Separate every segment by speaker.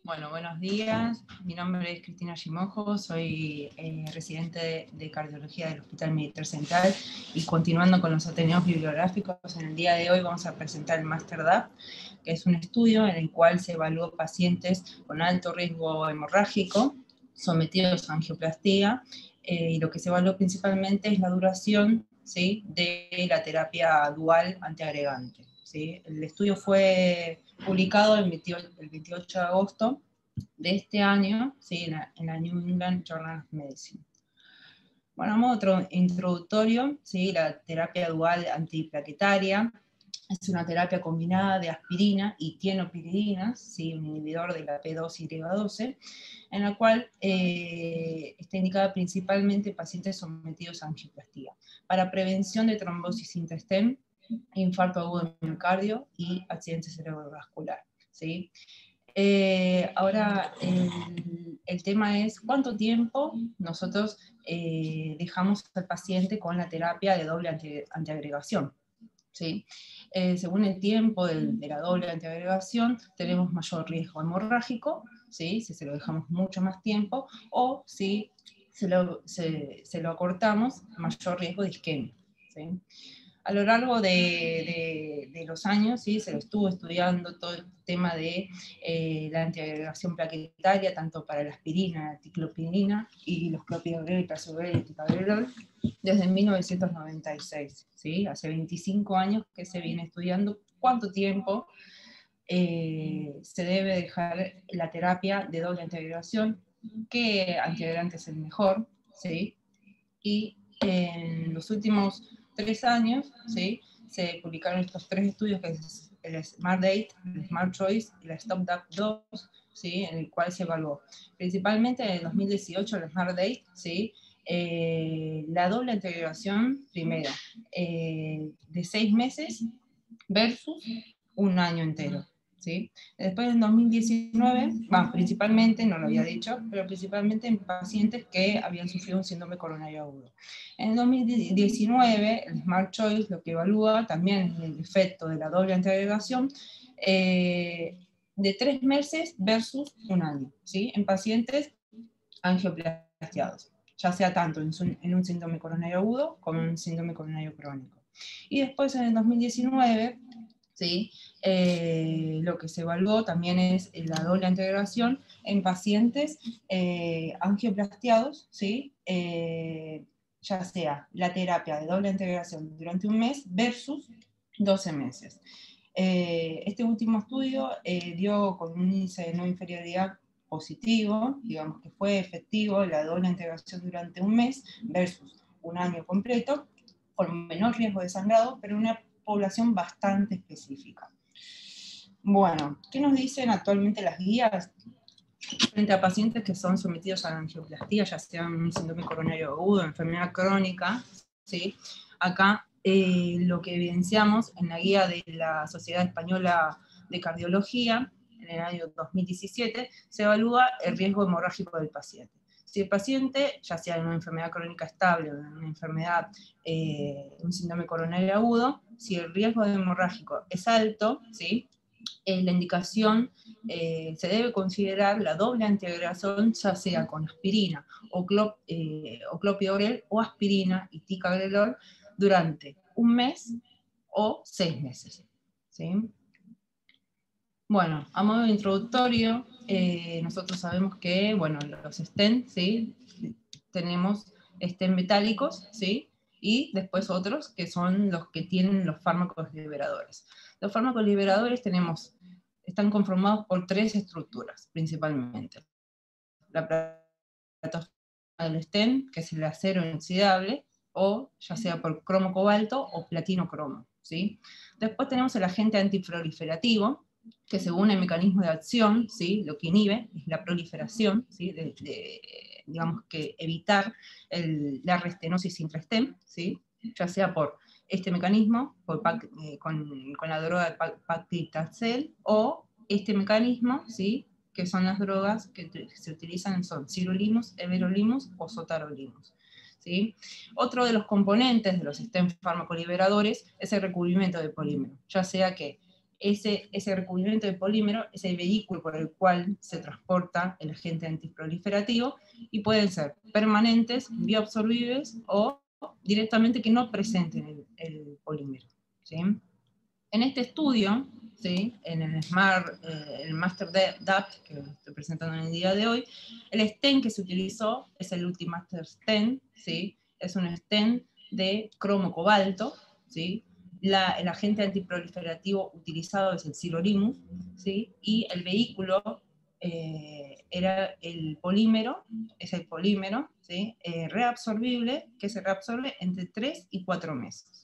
Speaker 1: Bueno, buenos días. Mi nombre es Cristina Gimojo, soy residente de cardiología del Hospital Militar Central y continuando con los ateneos bibliográficos, en el día de hoy vamos a presentar el Master DAP, que es un estudio en el cual se evaluó pacientes con alto riesgo hemorrágico sometidos a angioplastia y lo que se evaluó principalmente es la duración, ¿sí?, de la terapia dual antiagregante. ¿Sí? El estudio fue publicado el 28 de agosto de este año, ¿sí? en la New England Journal of Medicine. Bueno, a modo introductorio, ¿sí? La terapia dual antiplaquetaria es una terapia combinada de aspirina y tienopiridina, ¿sí? Un inhibidor de la P2Y12, en la cual está indicada principalmente en pacientes sometidos a angioplastia, para prevención de trombosis intra-stem, infarto agudo de miocardio y accidente cerebrovascular. ¿Sí? Ahora, el tema es cuánto tiempo nosotros dejamos al paciente con la terapia de doble antiagregación. ¿Sí? Según el tiempo de la doble antiagregación, tenemos mayor riesgo hemorrágico, ¿sí? Si se lo dejamos mucho más tiempo, o si se lo acortamos, mayor riesgo de isquemia. ¿Sí? A lo largo de los años, ¿sí? Se lo estuvo estudiando todo el tema de la antiagregación plaquetaria, tanto para la aspirina, la ticlopidina y los clopidogrel, prasugrel y ticagrelol, desde 1996, ¿sí? Hace 25 años que se viene estudiando cuánto tiempo se debe dejar la terapia de doble antiagregación, qué antiagregante es el mejor, ¿sí? Y en los últimos 3 años, ¿sí? Se publicaron estos 3 estudios, que es el Smart Date, el Smart Choice y la Stop DAP 2, ¿sí? En el cual se evaluó principalmente en el 2018 el Smart Date, ¿sí? La doble integración, primero, de 6 meses versus un año entero. ¿Sí? Después en 2019, principalmente, no lo había dicho, pero principalmente en pacientes que habían sufrido un síndrome coronario agudo. En 2019, el Smart Choice lo que evalúa también el efecto de la doble antiagregación de 3 meses versus un año, ¿sí? En pacientes angioplastiados, ya sea tanto en un síndrome coronario agudo como en un síndrome coronario crónico. Y después en el 2019, ¿sí? Lo que se evaluó también es la doble integración en pacientes angioplastiados, ¿sí? Ya sea la terapia de doble integración durante un mes versus 12 meses. Este último estudio dio con un índice de no inferioridad positivo, digamos que fue efectivo la doble integración durante un mes versus un año completo, con menor riesgo de sangrado, pero una población bastante específica. Bueno, ¿qué nos dicen actualmente las guías frente a pacientes que son sometidos a la angioplastia, ya sea un síndrome coronario agudo, enfermedad crónica? ¿Sí? Acá lo que evidenciamos en la guía de la Sociedad Española de Cardiología, en el año 2017, se evalúa el riesgo hemorrágico del paciente. Si el paciente, ya sea en una enfermedad crónica estable o en una enfermedad, un síndrome coronario agudo, si el riesgo hemorrágico es alto, ¿sí? La indicación se debe considerar la doble antiagregación, ya sea con aspirina o clopidogrel o aspirina y ticagrelol durante un mes o 6 meses. ¿Sí? Bueno, a modo introductorio, nosotros sabemos que, bueno, los stent, ¿sí? Tenemos stent metálicos, ¿sí? Y después otros que son los que tienen los fármacos liberadores. Los fármacos liberadores están conformados por 3 estructuras, principalmente. La plataforma del stent, que es el acero inoxidable, o ya sea por cromo cobalto o platino cromo, ¿sí? Después tenemos el agente antiproliferativo, que según el mecanismo de acción, ¿sí? Lo que inhibe es la proliferación, ¿sí? Digamos que evitar la restenosis intra-stem, ¿sí? Ya sea por este mecanismo, con la droga de paclitaxel, o este mecanismo, ¿sí? Que son las drogas que se utilizan, son sirolimus, everolimus o sotarolimus. ¿Sí? Otro de los componentes de los stent farmacoliberadores es el recubrimiento de polímero, ya sea que ese recubrimiento de polímero es el vehículo por el cual se transporta el agente antiproliferativo, y pueden ser permanentes, bioabsorbibles o directamente que no presenten el polímero, ¿sí? En este estudio, ¿sí?, en el el Master DAPT que estoy presentando en el día de hoy, el stent que se utilizó es el Ultimaster Stent, ¿sí? Es un stent de cromo cobalto, ¿sí? El agente antiproliferativo utilizado es el sirolimus, ¿sí? Y el vehículo era el polímero, es el polímero, ¿sí?, reabsorbible, que se reabsorbe entre 3 y 4 meses.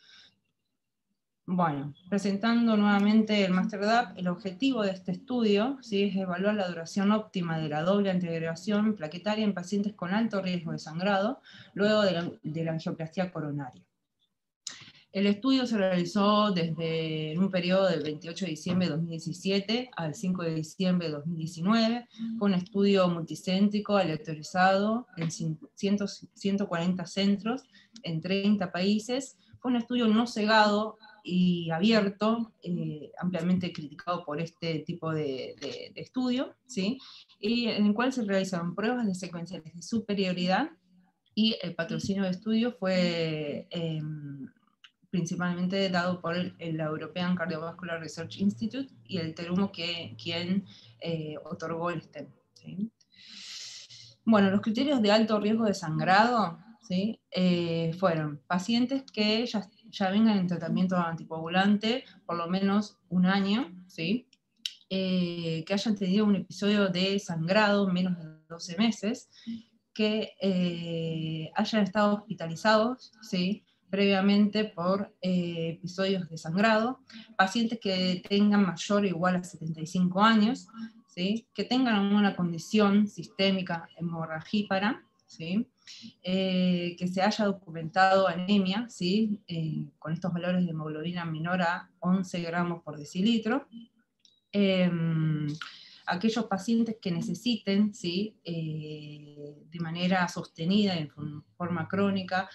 Speaker 1: Bueno, presentando nuevamente el Master DAPT, el objetivo de este estudio, ¿sí?, es evaluar la duración óptima de la doble antiagregación plaquetaria en pacientes con alto riesgo de sangrado, luego de la angioplastia coronaria. El estudio se realizó desde un periodo del 28 de diciembre de 2017 al 5 de diciembre de 2019. Fue un estudio multicéntrico, aleatorizado, en 140 centros, en 30 países. Fue un estudio no cegado y abierto, ampliamente criticado por este tipo de estudio, ¿sí?, y en el cual se realizaron pruebas de secuenciales de superioridad, y el patrocinio de estudio fue principalmente dado por el European Cardiovascular Research Institute y el Terumo, quien otorgó el stent, ¿sí? Bueno, los criterios de alto riesgo de sangrado, ¿sí?, fueron pacientes que ya vengan en tratamiento anticoagulante por lo menos un año, ¿sí?, que hayan tenido un episodio de sangrado menos de 12 meses, que hayan estado hospitalizados, ¿sí?, previamente por episodios de sangrado, pacientes que tengan mayor o igual a 75 años, ¿sí?, que tengan una condición sistémica hemorragípara, ¿sí?, que se haya documentado anemia, ¿sí?, con estos valores de hemoglobina menor a 11 gramos por decilitro, aquellos pacientes que necesiten, ¿sí?, de manera sostenida, en forma crónica,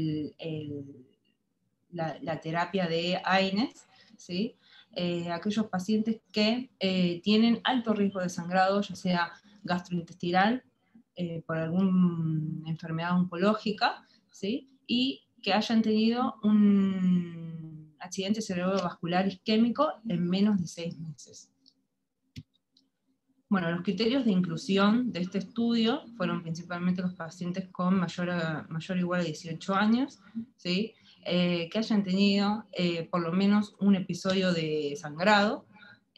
Speaker 1: la terapia de AINES, ¿sí?, aquellos pacientes que tienen alto riesgo de sangrado, ya sea gastrointestinal, por alguna enfermedad oncológica, ¿sí?, y que hayan tenido un accidente cerebrovascular isquémico en menos de 6 meses. Bueno, los criterios de inclusión de este estudio fueron principalmente los pacientes con mayor o igual a 18 años, ¿sí?, que hayan tenido por lo menos un episodio de sangrado,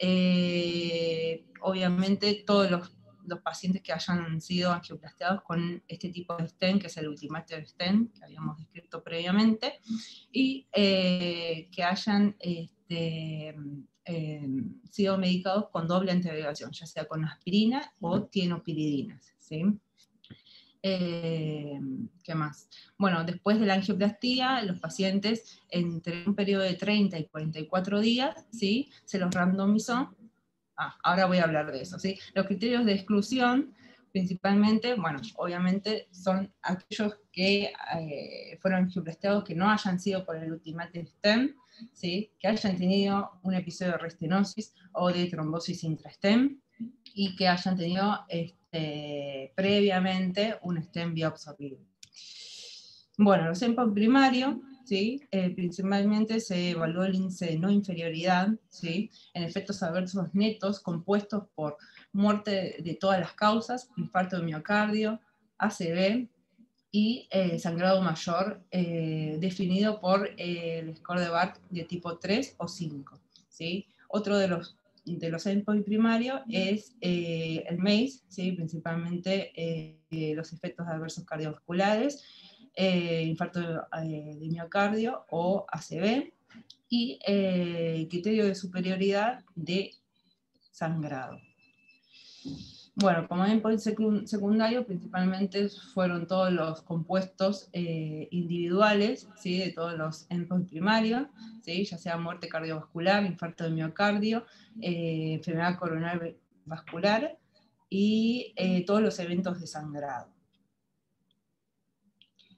Speaker 1: obviamente todos los pacientes que hayan sido angioplastiados con este tipo de stent, que es el Ultimaster Stent, que habíamos descrito previamente, y que hayan sido medicados con doble antiagregación, ya sea con aspirina o tienopiridinas, ¿sí? ¿Qué más? Bueno, después de la angioplastía, los pacientes entre un periodo de 30 y 44 días, ¿sí?, se los randomizó. Ahora voy a hablar de eso, ¿sí? Los criterios de exclusión, principalmente, bueno, obviamente son aquellos que fueron angioplastiados que no hayan sido por el Ultimaster Stent, ¿sí?, que hayan tenido un episodio de restenosis o de trombosis intrastem, y que hayan tenido previamente un stent bioabsorbible. Bueno, los endpoints primarios, ¿sí?, principalmente se evaluó el índice de no inferioridad, ¿sí?, en efectos adversos netos compuestos por muerte de todas las causas, infarto de miocardio, ACV y sangrado mayor, definido por el score de BART de tipo 3 o 5, ¿sí? Otro de los endpoints primarios es el MACE, ¿sí?, principalmente los efectos adversos cardiovasculares, infarto de miocardio o ACV, y criterio de superioridad de sangrado. Bueno, como endpoint secundario, principalmente fueron todos los compuestos individuales, ¿sí?, de todos los endpoints primarios, ¿sí?, ya sea muerte cardiovascular, infarto de miocardio, enfermedad coronaria vascular y todos los eventos de sangrado.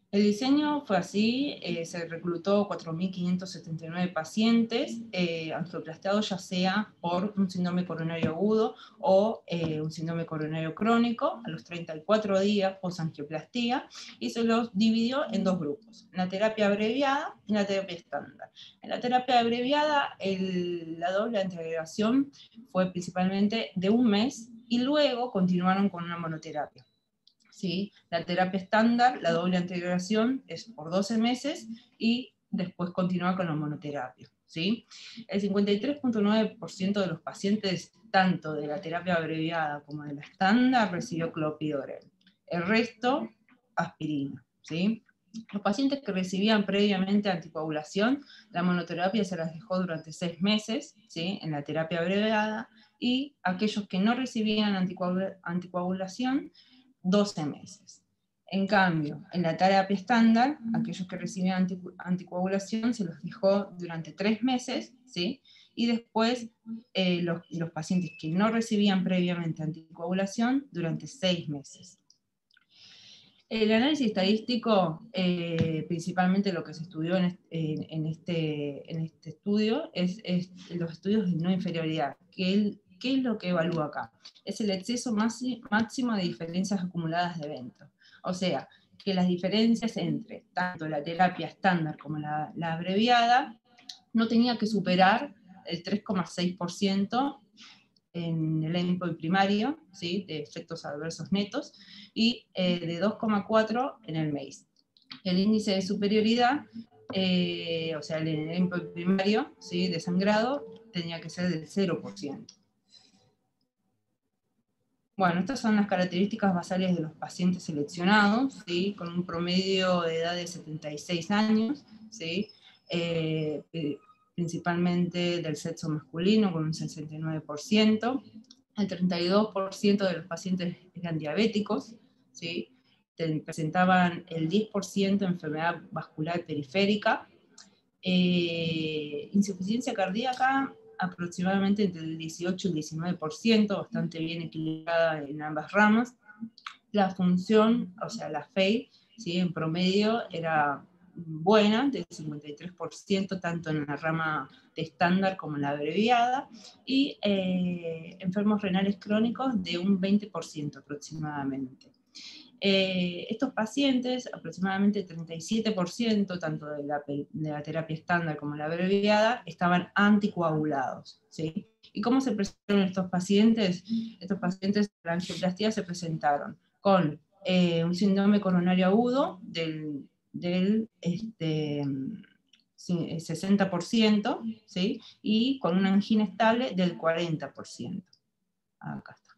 Speaker 1: El diseño fue así, se reclutó 4.579 pacientes angioplastiados, ya sea por un síndrome coronario agudo o un síndrome coronario crónico, a los 34 días post-angioplastía, y se los dividió en dos grupos, la terapia abreviada y la terapia estándar. En la terapia abreviada, la doble antiagregación fue principalmente de un mes, y luego continuaron con una monoterapia. ¿Sí? La terapia estándar, la doble antiagregación, es por 12 meses y después continúa con la monoterapia. ¿Sí? El 53.9% de los pacientes, tanto de la terapia abreviada como de la estándar, recibió clopidogrel. El resto, aspirina. ¿Sí? Los pacientes que recibían previamente anticoagulación, la monoterapia se las dejó durante 6 meses, ¿sí? En la terapia abreviada, y aquellos que no recibían anticoagulación, 12 meses. En cambio, en la terapia estándar, aquellos que recibían anticoagulación se los dejó durante 3 meses, ¿sí? Y después los pacientes que no recibían previamente anticoagulación durante 6 meses. El análisis estadístico, principalmente lo que se estudió en este estudio, es los estudios de no inferioridad. ¿Qué es lo que evalúa acá? Es el exceso máximo de diferencias acumuladas de eventos. O sea, que las diferencias entre tanto la terapia estándar como la abreviada no tenía que superar el 3,6% en el endpoint primario, ¿sí? De efectos adversos netos, y de 2,4 en el MACE. El índice de superioridad, o sea, el endpoint primario, ¿sí? De sangrado, tenía que ser del 0%. Bueno, estas son las características basales de los pacientes seleccionados, ¿sí? Con un promedio de edad de 76 años, ¿sí? Principalmente del sexo masculino, con un 69%. El 32% de los pacientes eran diabéticos, ¿sí? Presentaban el 10% de enfermedad vascular periférica. Insuficiencia cardíaca, aproximadamente entre el 18 y el 19%, bastante bien equilibrada en ambas ramas. La función, o sea, la FEI, ¿sí? En promedio era buena, del 53%, tanto en la rama de estándar como en la abreviada, y enfermos renales crónicos de un 20% aproximadamente. Estos pacientes, aproximadamente 37%, tanto de la terapia estándar como la abreviada, estaban anticoagulados, ¿sí? ¿Y cómo se presentaron estos pacientes? Estos pacientes de la angioplastía se presentaron con un síndrome coronario agudo del 60%, ¿sí? Y con una angina estable del 40%. Acá está.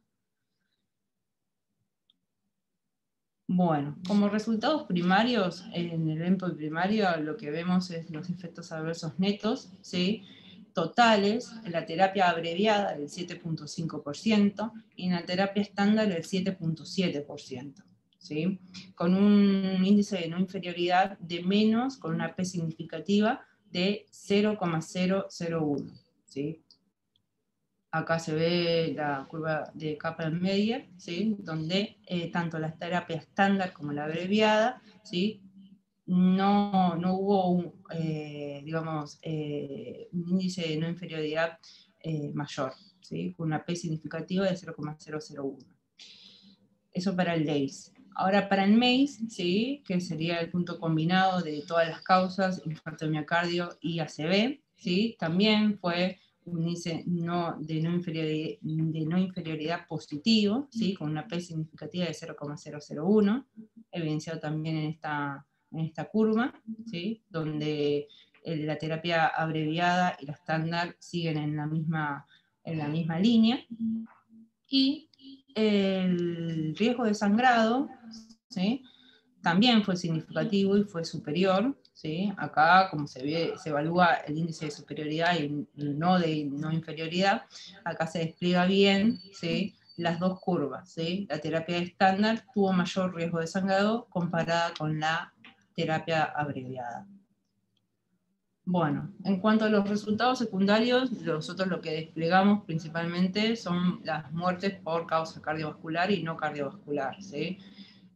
Speaker 1: Bueno, como resultados primarios, en el endpoint primario lo que vemos es los efectos adversos netos, ¿sí? Totales, en la terapia abreviada del 7.5% y en la terapia estándar del 7.7%, ¿sí? Con un índice de no inferioridad de menos, con una P significativa de 0,001, ¿sí? Acá se ve la curva de Kaplan-Meier, ¿sí? Donde tanto la terapia estándar como la abreviada, ¿sí? No hubo digamos, un índice de no inferioridad mayor, ¿sí? Con una P significativa de 0,001. Eso para el DAIS. Ahora para el MACE, ¿sí? Que sería el punto combinado de todas las causas, infarto de miocardio y ACV, ¿sí? También fue un índice de no inferioridad positivo, ¿sí? Con una P significativa de 0,001, evidenciado también en esta curva, ¿sí? Donde la terapia abreviada y la estándar siguen en la misma línea. Y el riesgo de sangrado, ¿sí? También fue significativo y fue superior, ¿sí? Acá, como se ve, se evalúa el índice de superioridad y no de no inferioridad, acá se despliega bien, ¿sí? Las dos curvas, ¿sí? La terapia estándar tuvo mayor riesgo de sangrado comparada con la terapia abreviada. Bueno, en cuanto a los resultados secundarios, nosotros lo que desplegamos principalmente son las muertes por causa cardiovascular y no cardiovascular, ¿sí?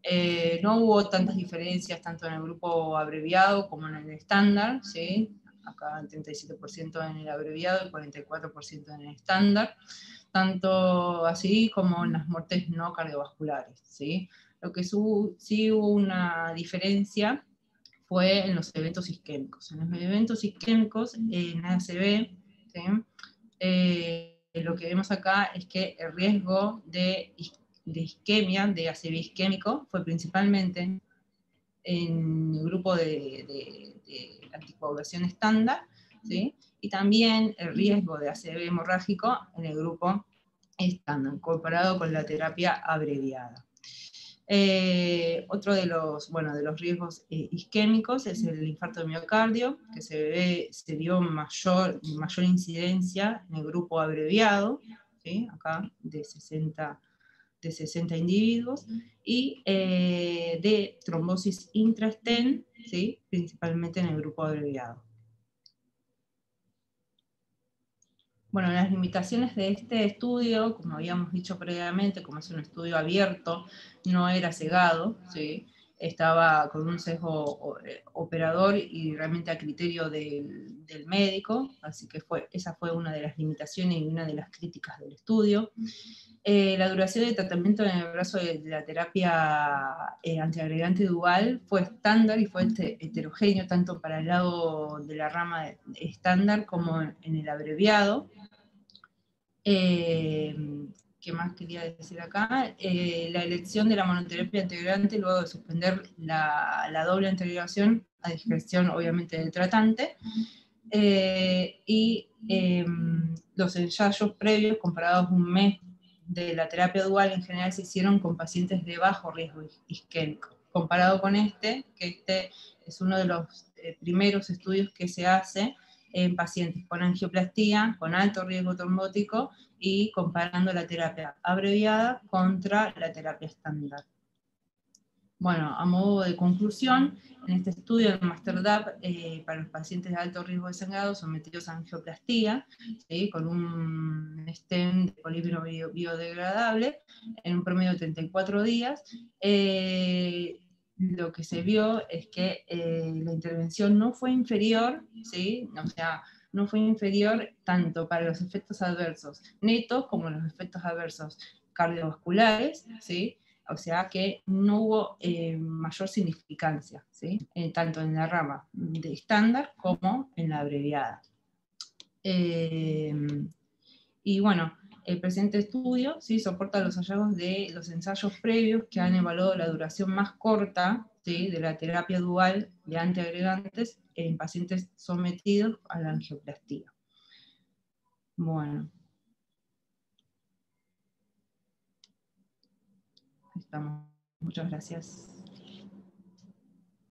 Speaker 1: No hubo tantas diferencias tanto en el grupo abreviado como en el estándar, ¿sí? Acá el 37% en el abreviado y 44% en el estándar, tanto así como en las muertes no cardiovasculares, ¿sí? Lo que sí hubo una diferencia fue en los eventos isquémicos. En los eventos isquémicos, en ACV, ¿sí? Lo que vemos acá es que el riesgo de isquemia, de ACV isquémico, fue principalmente en el grupo de anticoagulación estándar, ¿sí? Y también el riesgo de ACV hemorrágico en el grupo estándar, comparado con la terapia abreviada. Otro de los riesgos isquémicos es el infarto de miocardio, que se vio mayor incidencia en el grupo abreviado, ¿sí? Acá de 60 individuos, y de trombosis intrastent, ¿sí? Principalmente en el grupo abreviado. Bueno, las limitaciones de este estudio, como habíamos dicho previamente, como es un estudio abierto, no era cegado, ¿sí? Estaba con un sesgo operador y realmente a criterio del médico, así que esa fue una de las limitaciones y una de las críticas del estudio. La duración de tratamiento en el brazo de la terapia antiagregante dual fue estándar y fue heterogéneo tanto para el lado de la rama estándar como en el abreviado. ¿Qué más quería decir acá? La elección de la monoterapia integrante luego de suspender la doble integración a discreción obviamente del tratante, y los ensayos previos comparados un mes de la terapia dual en general se hicieron con pacientes de bajo riesgo isquémico, comparado con que este es uno de los primeros estudios que se hace en pacientes con angioplastía, con alto riesgo trombótico, y comparando la terapia abreviada contra la terapia estándar. Bueno, a modo de conclusión, en este estudio del MasterDAP para los pacientes de alto riesgo de sangrado sometidos a angioplastía, ¿sí? Con un stent de polímero biodegradable en un promedio de 34 días, lo que se vio es que la intervención no fue inferior, ¿sí? O sea, no fue inferior tanto para los efectos adversos netos como los efectos adversos cardiovasculares, ¿sí? O sea que no hubo mayor significancia, ¿sí? Tanto en la rama de estándar como en la abreviada. Y bueno, el presente estudio, ¿sí? Soporta los hallazgos de los ensayos previos que han evaluado la duración más corta, ¿sí? De la terapia dual de antiagregantes en pacientes sometidos a la angioplastía. Bueno. Estamos. Muchas gracias.